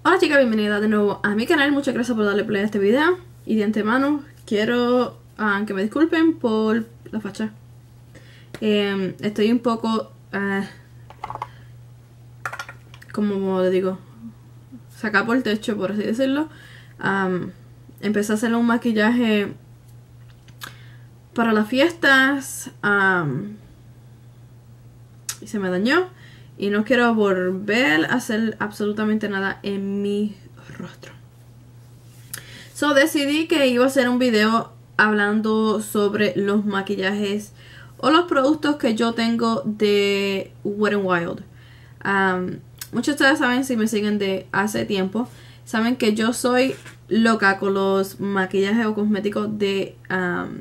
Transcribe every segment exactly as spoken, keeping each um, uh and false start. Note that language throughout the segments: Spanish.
Hola chicas, bienvenida de nuevo a mi canal. Muchas gracias por darle play a este video. Y de antemano quiero uh, que me disculpen por la facha. eh, Estoy un poco uh, como le digo, sacada por el techo, por así decirlo. um, Empecé a hacer un maquillaje para las fiestas um, y se me dañó. Y no quiero volver a hacer absolutamente nada en mi rostro. So decidí que iba a hacer un video hablando sobre los maquillajes o los productos que yo tengo de Wet n Wild. Um, muchos de ustedes saben, si me siguen de hace tiempo, saben que yo soy loca con los maquillajes o cosméticos de, um,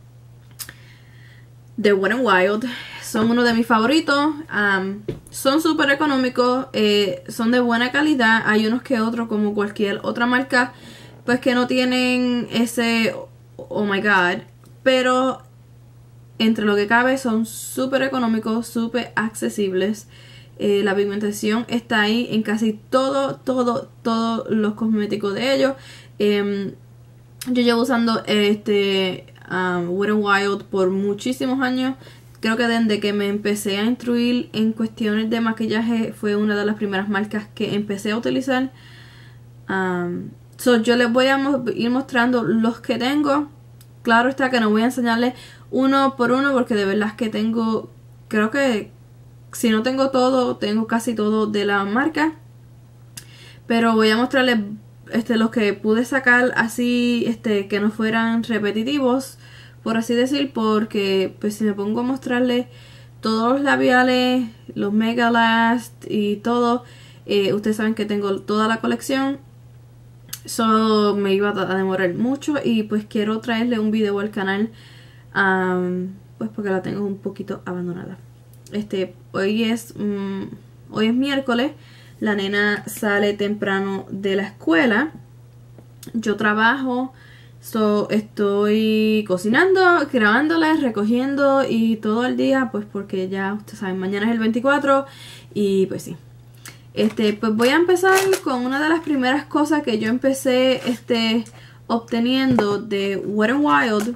de Wet n Wild. Son uno de mis favoritos. Um, son súper económicos. Eh, son de buena calidad. Hay unos que otros, como cualquier otra marca, pues que no tienen ese oh my god. Pero entre lo que cabe son súper económicos, súper accesibles. Eh, la pigmentación está ahí en casi todo, todo, todos los cosméticos de ellos. Eh, yo llevo usando este um, Wet n Wild por muchísimos años. Creo que desde que me empecé a instruir en cuestiones de maquillaje fue una de las primeras marcas que empecé a utilizar. Um, so yo les voy a mo ir mostrando los que tengo. Claro está que no voy a enseñarles uno por uno porque de verdad es que tengo, creo que si no tengo todo, tengo casi todo de la marca. Pero voy a mostrarles este, los que pude sacar así, este, que no fueran repetitivos, por así decir, porque pues si me pongo a mostrarles todos los labiales, los Mega Last y todo, eh, ustedes saben que tengo toda la colección. Solo me iba a demorar mucho y pues quiero traerle un video al canal, um, pues porque la tengo un poquito abandonada. Este, hoy es, um, hoy es miércoles, la nena sale temprano de la escuela, yo trabajo. So, estoy cocinando, grabándoles, recogiendo y todo el día, pues porque ya ustedes saben, mañana es el veinticuatro y pues sí. Este, pues voy a empezar con una de las primeras cosas que yo empecé este, obteniendo de Wet n Wild.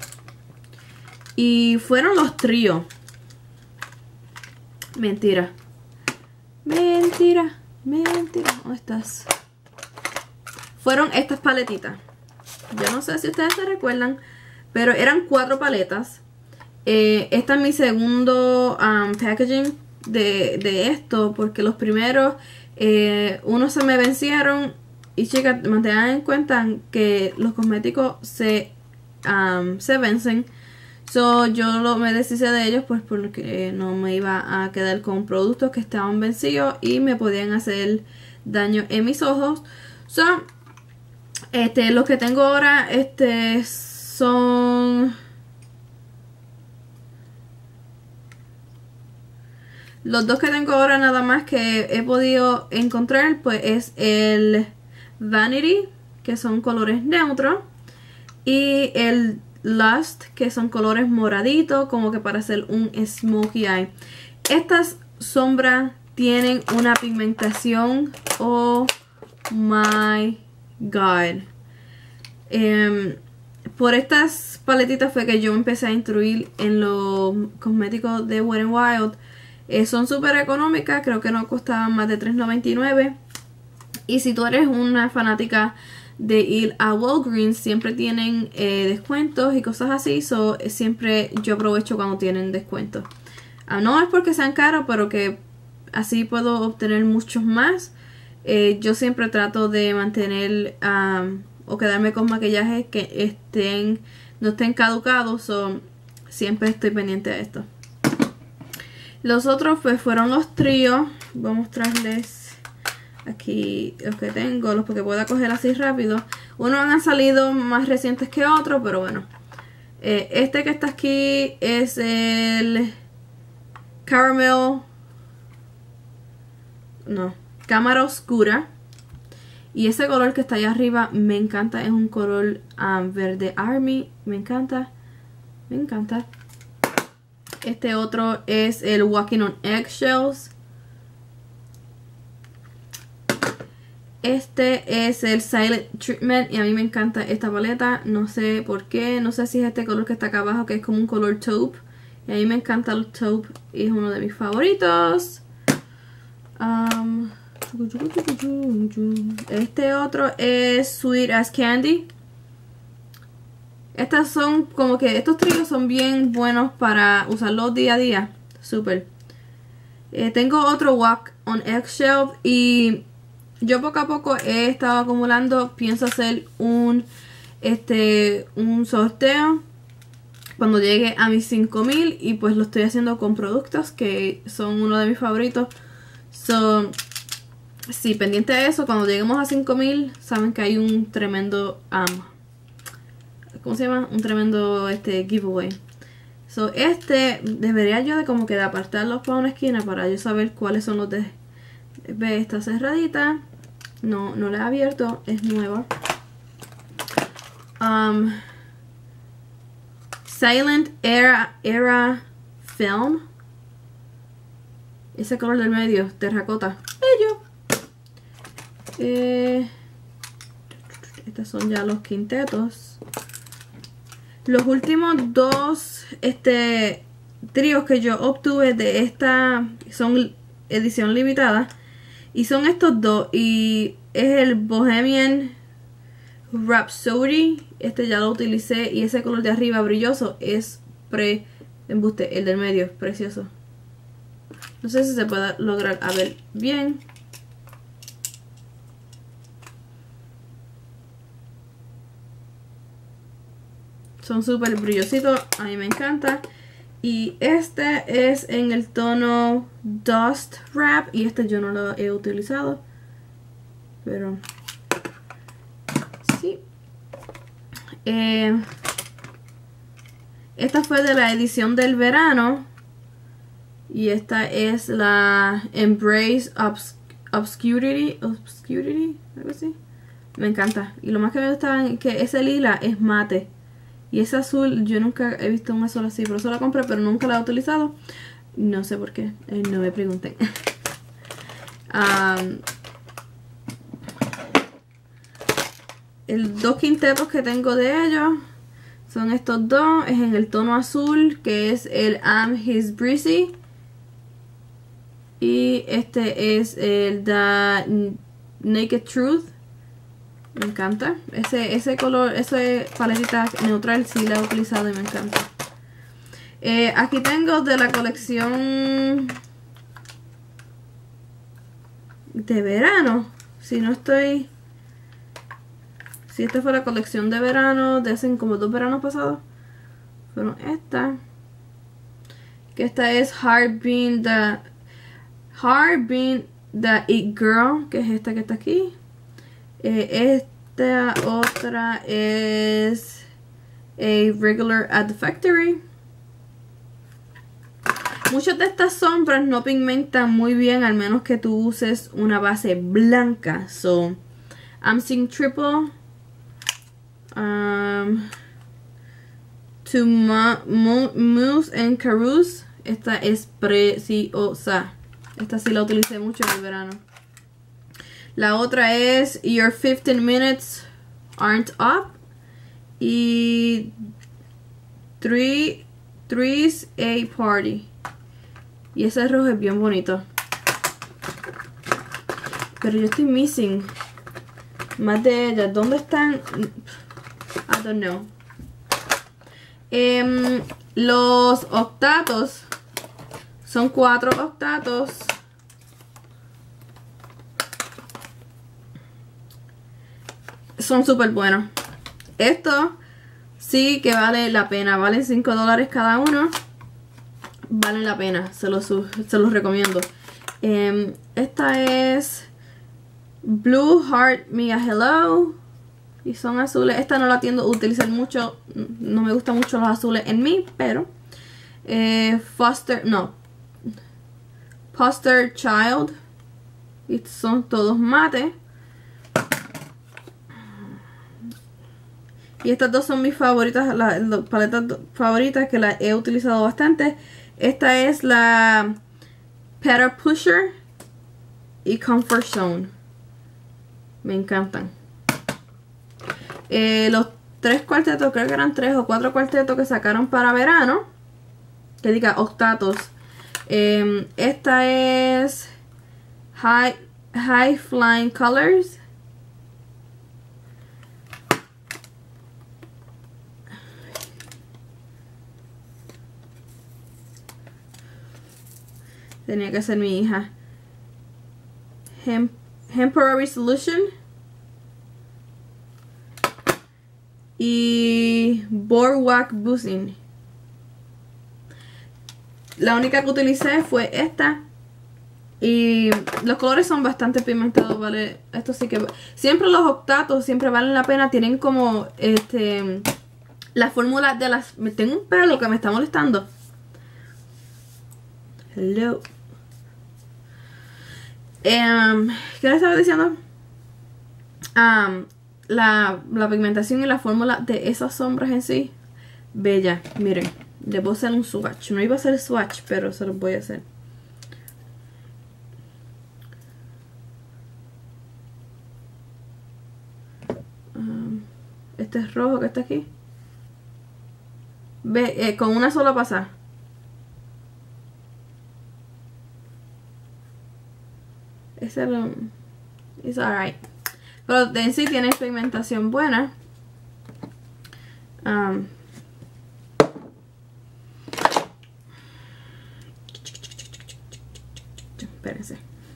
Y fueron los tríos. Mentira. Mentira. Mentira. ¿Dónde estás? Fueron estas paletitas. Yo no sé si ustedes se recuerdan, pero eran cuatro paletas. Eh, este es mi segundo um, packaging de, de esto, porque los primeros, eh, unos se me vencieron. Y chicas, mantengan en cuenta que los cosméticos se, um, se vencen. So, yo lo, me deshice de ellos pues porque no me iba a quedar con productos que estaban vencidos y me podían hacer daño en mis ojos. So, Este, los que tengo ahora, este, son los dos que tengo ahora nada más que he podido encontrar, pues es el Vanity, que son colores neutros, y el Lust, que son colores moraditos, como que para hacer un smokey eye. Estas sombras tienen una pigmentación, oh my god. Um, por estas paletitas fue que yo empecé a instruir en los cosméticos de Wet n Wild. Eh, son súper económicas, creo que no costaban más de tres noventa y nueve. Y si tú eres una fanática de ir a Walgreens, siempre tienen eh, descuentos y cosas así. So, siempre yo aprovecho cuando tienen descuentos. Uh, no es porque sean caros, pero que así puedo obtener muchos más. Eh, yo siempre trato de mantener um, o quedarme con maquillajes que estén no estén caducados, so, siempre estoy pendiente de esto. Los otros pues fueron los tríos. Voy a mostrarles aquí los que tengo, los que pueda coger así rápido. Unos han salido más recientes que otros, pero bueno. Eh, este que está aquí es el Caramel, no, Cámara Oscura. Y ese color que está allá arriba me encanta. Es un color um, verde army. Me encanta. Me encanta. Este otro es el Walking on Eggshells. Este es el Silent Treatment y a mí me encanta esta paleta. No sé por qué, no sé si es este color que está acá abajo, que es como un color taupe. Y a mí me encanta el taupe y es uno de mis favoritos. Um, este otro es Sweet as Candy. Estas son como que estos tríos son bien buenos para usarlos día a día. Súper. Eh, tengo otro Walk on Eggshell y yo poco a poco he estado acumulando. Pienso hacer un este un sorteo cuando llegue a mis cinco mil y pues lo estoy haciendo con productos que son uno de mis favoritos. So, sí, pendiente de eso, cuando lleguemos a cinco mil saben que hay un tremendo um, ¿cómo se llama? Un tremendo este giveaway. So, este debería yo de como que de apartarlos para una esquina para yo saber cuáles son los de... Ve, está cerradita. No, no la he abierto, es nueva. Um, Silent Era, Era Film. Ese color del medio, terracota. Bello. Eh, estos son ya los quintetos. Los últimos dos este, tríos que yo obtuve de esta son edición limitada. Y son estos dos. Y es el Bohemian Rhapsody. Este ya lo utilicé. Y ese color de arriba brilloso es pre embuste. El del medio es precioso. No sé si se puede lograr a ver bien. Son súper brillositos. A mí me encanta. Y este es en el tono Dust Wrap. Y este yo no lo he utilizado. Pero sí. Eh, esta fue de la edición del verano. Y esta es la Embrace Obs Obscurity. Obscurity, algo así. Me encanta. Y lo más que me gusta es que ese lila es mate. Y ese azul, yo nunca he visto un azul así. Por eso la compré, pero nunca la he utilizado. No sé por qué. Eh, no me pregunten. um, el dos quintetos que tengo de ellos son estos dos. Es en el tono azul, que es el I'm His Breezy. Y este es el The Naked Truth. Me encanta. Ese, ese color, esa paletita neutral sí la he utilizado y me encanta. Eh, aquí tengo de la colección de verano. Si no estoy... Si esta fue la colección de verano de hace como dos veranos pasados. Fueron esta. Que esta es Hard Bean the... Hard Bean the It Girl. Que es esta que está aquí. Eh, esta otra es a Regular at the Factory. Muchas de estas sombras no pigmentan muy bien, al menos que tú uses una base blanca. So, I'm seeing triple. Um, to Mousse and Carouse. Esta es preciosa. Esta sí la utilicé mucho en el verano. La otra es Your fifteen minutes aren't up. Y three, Three's a Party. Y ese rojo es bien bonito. Pero yo estoy missing más de ellas. ¿Dónde están? I don't know. Um, los octatos. Son cuatro octatos. Son súper buenos. Esto sí que vale la pena. Valen cinco dólares cada uno. Valen la pena. Se los, se los recomiendo. Um, esta es Blue Heart Me a Hello. Y son azules. Esta no la tiendo a utilizar mucho. No me gustan mucho los azules en mí. Pero eh, Foster, no Foster Child. Y son todos mate. Y estas dos son mis favoritas, las, las paletas favoritas que las he utilizado bastante. Esta es la Peta Pusher y Comfort Zone. Me encantan. Eh, los tres cuartetos, creo que eran tres o cuatro cuartetos que sacaron para verano. Que diga octatos. Eh, esta es High, High Flying Colors. Tenía que ser mi hija. Hem Temporary Solution. Y Boardwalk Buzzing. La única que utilicé fue esta. Y los colores son bastante pigmentados, ¿vale? Esto sí que... Siempre los octatos siempre valen la pena. Tienen como este... la fórmula de las... Me tengo un pelo que me está molestando. Hello. Um, ¿Qué les estaba diciendo? Um, la, la pigmentación y la fórmula de esas sombras en sí. Bella. Miren. Le voy a hacer un swatch. No iba a hacer swatch, pero se los voy a hacer. Um, este es rojo que está aquí. Ve, eh, con una sola pasada. Ese es el... It's alright. Pero en sí tiene pigmentación buena. Um, Espérense.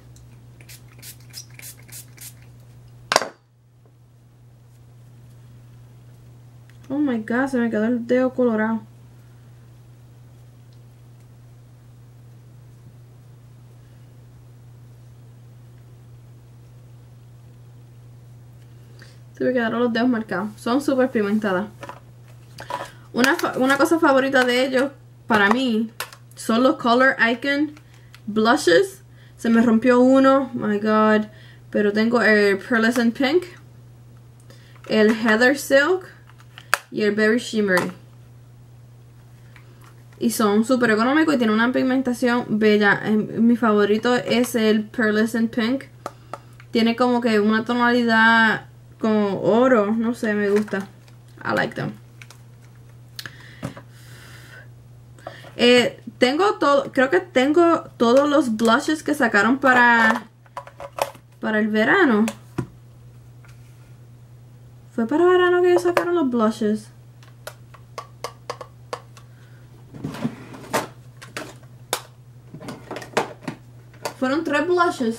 Oh my god, se me quedó el dedo colorado. Se me quedaron los dedos marcados. Son súper pigmentadas. Una, una cosa favorita de ellos, para mí, son los Color Icon Blushes. Se me rompió uno, my god. Pero tengo el Pearlescent Pink, el Heather Silk y el Berry Shimmery. Y son súper económicos y tienen una pigmentación bella. Mi favorito es el Pearlescent Pink. Tiene como que una tonalidad como oro, no sé, me gusta. I like them. Eh, tengo todo, creo que tengo todos los blushes que sacaron para para el verano. Fue para verano que ellos sacaron los blushes. Fueron tres blushes.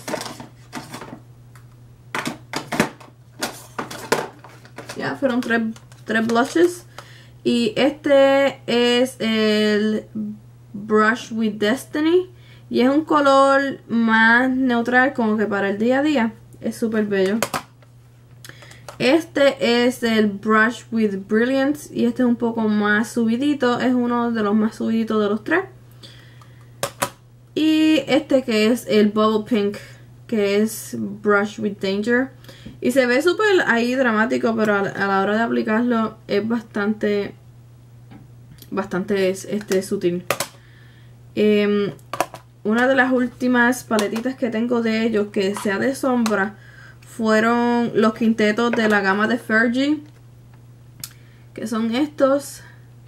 Ya, fueron tres, tres blushes. Y este es el Brush with Destiny. Y es un color más neutral, como que para el día a día. Es súper bello. Este es el Brush with Brilliance. Y este es un poco más subidito. Es uno de los más subiditos de los tres. Y este que es el Bubble Pink, que es Brush with Danger. Y se ve súper ahí dramático, pero a, a la hora de aplicarlo es bastante, bastante este, sutil. Eh, una de las últimas paletitas que tengo de ellos, que sea de sombra, fueron los quintetos de la gama de Fergie, que son estos.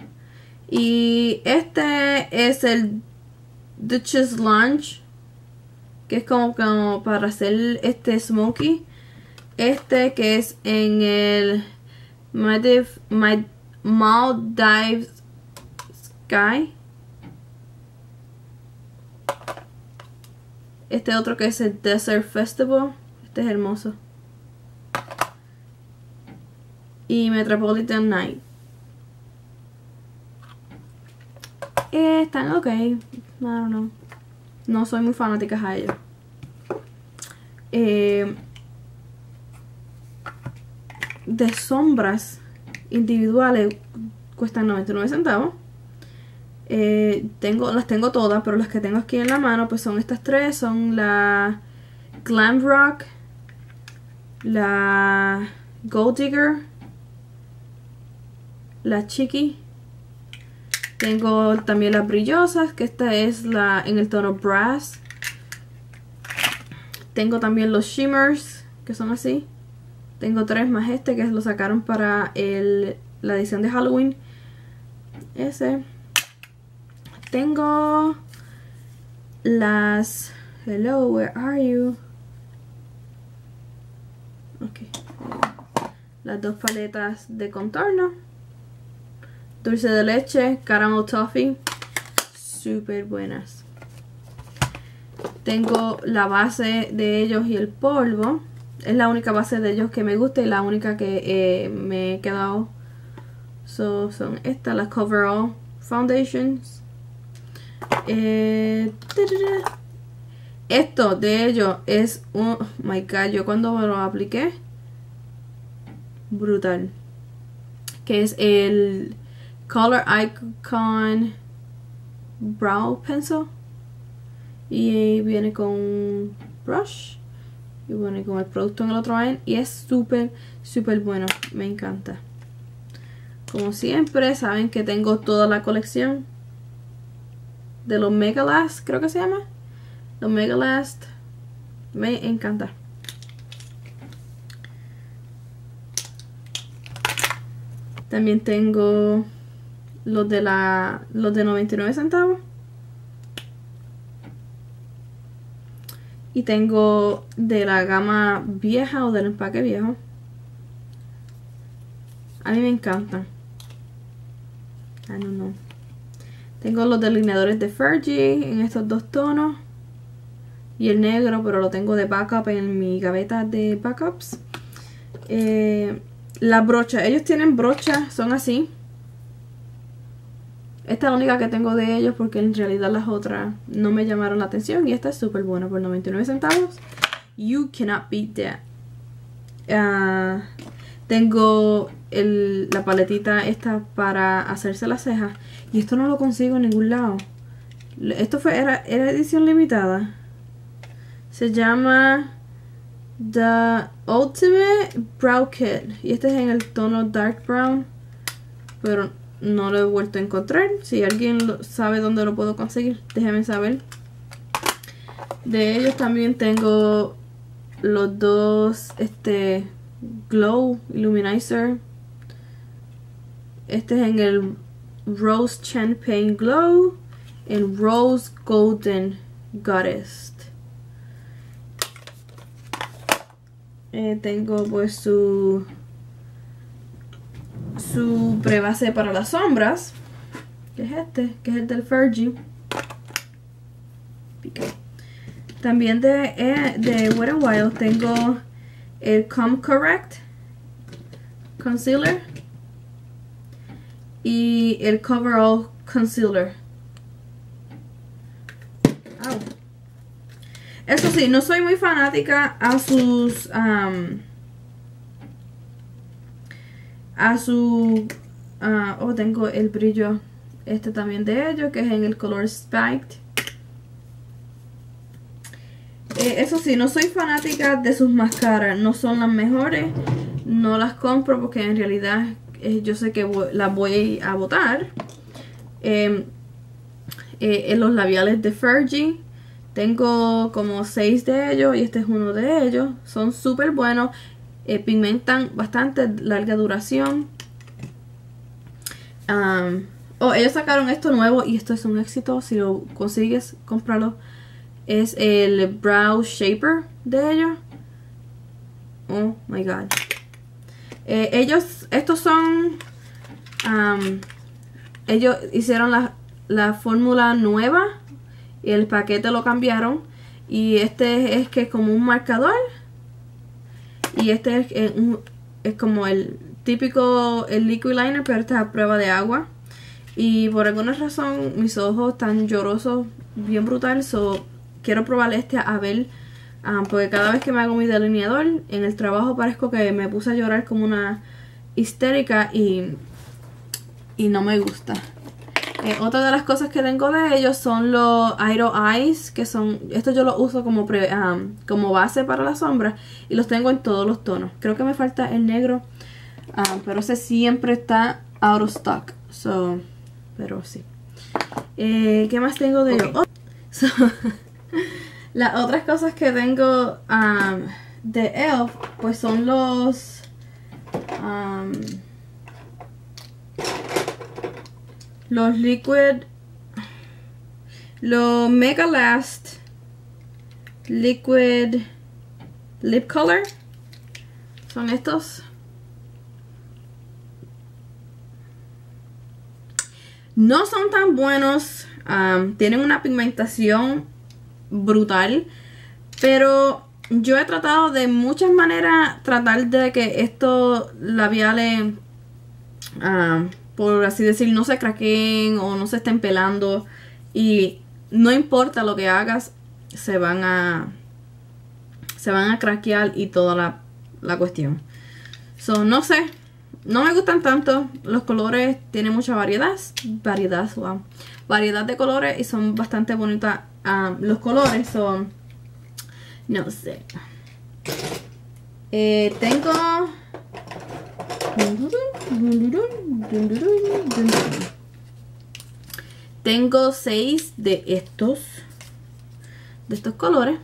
Y este es el Duchess Lounge, que es como, como para hacer este smoky. Este que es en el Maldives, Maldives Sky. Este otro que es el Desert Festival. Este es hermoso. Y Metropolitan Night. Eh, están ok. I don't know. No soy muy fanática a ellos. Eh, de sombras individuales cuestan noventa y nueve centavos. Eh, tengo, las tengo todas, pero las que tengo aquí en la mano pues son estas tres. Son la Glam Rock, la Gold Digger, la Chiqui. Tengo también las brillosas, que esta es la en el tono Brass. Tengo también los Shimmers, que son así. Tengo tres más este que lo sacaron para el, la edición de Halloween. Ese. Tengo las... Hello, where are you? Ok. Las dos paletas de contorno. Dulce de leche, caramel toffee. Súper buenas. Tengo la base de ellos y el polvo. Es la única base de ellos que me gusta y la única que eh, me he quedado. So, son estas, las Coverall Foundations. Eh, esto de ellos es un... Oh my god, yo cuando me lo apliqué, brutal. Que es el Color Icon Brow Pencil. Y viene con un brush. Y viene con el producto en el otro end. Y es súper, súper bueno. Me encanta. Como siempre, saben que tengo toda la colección de los Mega Last, creo que se llama. Los Mega Last. Me encanta. También tengo los de la los de noventa y nueve centavos. Y tengo de la gama vieja o del empaque viejo. A mí me encantan. I don't know. Tengo los delineadores de Fergie en estos dos tonos. Y el negro, pero lo tengo de backup en mi gaveta de backups. Eh, las brochas. Ellos tienen brochas, son así. Esta es la única que tengo de ellos porque en realidad las otras no me llamaron la atención. Y esta es súper buena por noventa y nueve centavos. You cannot beat that. Uh, tengo el, la paletita esta para hacerse las cejas. Y esto no lo consigo en ningún lado. Esto fue era, era edición limitada. Se llama The Ultimate Brow Kit. Y este es en el tono Dark Brown. Pero no lo he vuelto a encontrar. Si alguien lo sabe dónde lo puedo conseguir, déjenme saber. De ellos también tengo los dos este Glow Illuminizer. Este es en el Rose Champagne Glow. En Rose Golden Goddess. Eh, tengo pues su su prebase para las sombras, que es este, que es el del Fergie. También de, eh, de Wet n Wild tengo el Come Correct Concealer y el Coverall Concealer. Au. Eso sí, no soy muy fanática a sus um, a su uh, oh, tengo el brillo este también de ellos, que es en el color Spiked. Eh, eso sí, no soy fanática de sus máscaras, no son las mejores, no las compro porque en realidad eh, yo sé que voy, las voy a botar. Eh, eh, en los labiales de Fergie tengo como seis de ellos y este es uno de ellos. Son súper buenos, eh, pigmentan bastante, larga duración. Um, oh, ellos sacaron esto nuevo y esto es un éxito. Si lo consigues, cómpralo. Es el Brow Shaper de ellos. Oh my god. Eh, ellos, estos son... Um, ellos hicieron la, la fórmula nueva. Y el paquete lo cambiaron. Y este es que es como un marcador. Y este es, es, un, es como el típico el liquid liner, pero esta es a prueba de agua. Y por alguna razón mis ojos están llorosos, bien brutal. So quiero probar este a ver. Um, porque cada vez que me hago mi delineador, en el trabajo parezco que me puse a llorar como una histérica. Y, y no me gusta. Eh, otra de las cosas que tengo de ellos son los Idol Eyes, que son, estos yo los uso como, pre, um, como base para la sombra y los tengo en todos los tonos. Creo que me falta el negro, um, pero ese siempre está out of stock, so, pero sí. Eh, ¿Qué más tengo de ellos? Okay. Oh, so, las otras cosas que tengo um, de E L F, pues son los um, los liquid, los Mega Last Liquid Lip Color. Son estos. No son tan buenos. Um, tienen una pigmentación brutal. Pero yo he tratado de muchas maneras tratar de que estos labiales, um, por así decir, no se craqueen o no se estén pelando. Y no importa lo que hagas, se van a se van a craquear y toda la, la cuestión. So, no sé, no me gustan tanto. Los colores tienen mucha variedad, variedad, wow, variedad de colores y son bastante bonitas. Um, los colores son, no sé. Eh, tengo tengo seis de estos de estos colores.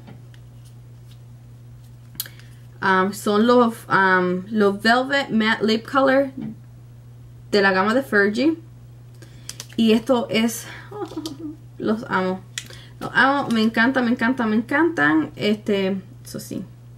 Um, son los, um, los Velvet Matte Lip Color de la gama de Fergie. Y esto es... Oh, los amo. Los amo, me encanta, me encanta, me encantan. Este, eso sí.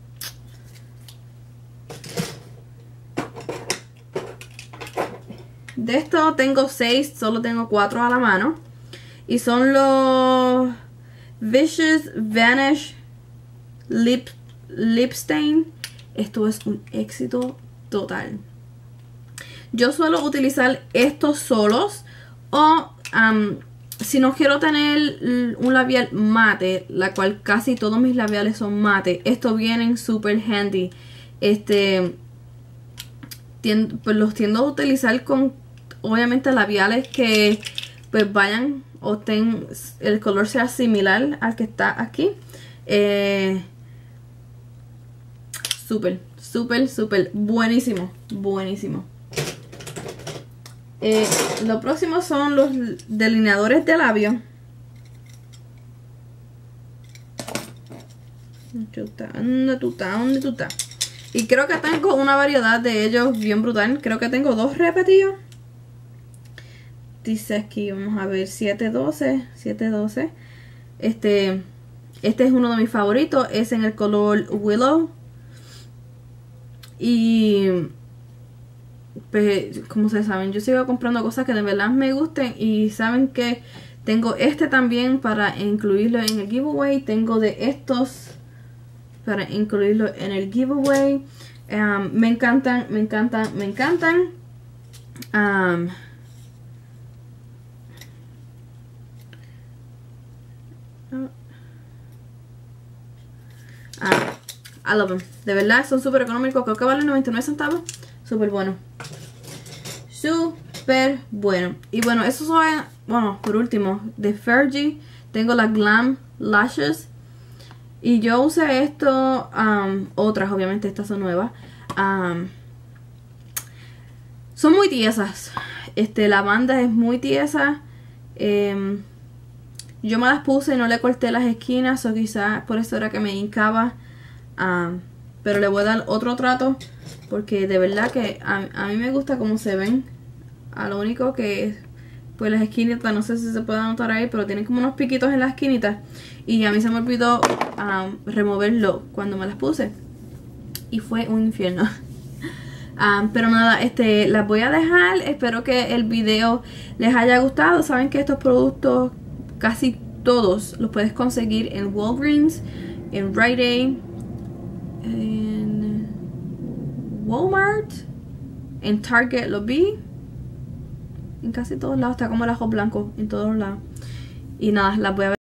De esto tengo seis, solo tengo cuatro a la mano. Y son los Vicious Vanish Lip, Lip Stain. Esto es un éxito total. Yo suelo utilizar estos solos. O um, si no quiero tener un labial mate, la cual casi todos mis labiales son mate, estos vienen super handy. Este, tiendo, pues los tiendo a utilizar con, obviamente, labiales que pues vayan o ten, el color sea similar al que está aquí. Eh, Súper, súper, súper buenísimo, buenísimo. Eh, lo próximo son los delineadores de labios. ¿Dónde tú estás? ¿Dónde tú estás? Y creo que tengo una variedad de ellos bien brutal. Creo que tengo dos repetidos. Dice aquí, vamos a ver, siete doce. siete doce. Este, este es uno de mis favoritos. Es en el color Willow. Y pues, como ustedes saben, yo sigo comprando cosas que de verdad me gusten. Y saben que tengo este también para incluirlo en el giveaway. Tengo de estos para incluirlo en el giveaway. Um, me encantan, me encantan, me encantan. Um, ah, I love them. De verdad, son súper económicos. Creo que valen noventa y nueve centavos. Súper bueno. Súper bueno. Y bueno, esos son, bueno, por último, de Fergie. Tengo la Glam Lashes. Y yo usé esto, um, otras, obviamente estas son nuevas. Um, son muy tiesas. Este, la banda es muy tiesa. Um, yo me las puse y no le corté las esquinas. O quizás por eso era que me hincaba. Um, pero le voy a dar otro trato. Porque de verdad que a, a mí me gusta cómo se ven. A lo único que pues las esquinitas, no sé si se puede notar ahí, pero tienen como unos piquitos en las esquinitas. Y a mí se me olvidó um, removerlo cuando me las puse. Y fue un infierno. um, pero nada, este las voy a dejar. Espero que el video les haya gustado. Saben que estos productos casi todos los puedes conseguir en Walgreens, en Rite Aid, en Walmart, en Target los vi. En casi todos lados, está como el ajo blanco en todos lados. Y nada, las voy a ver.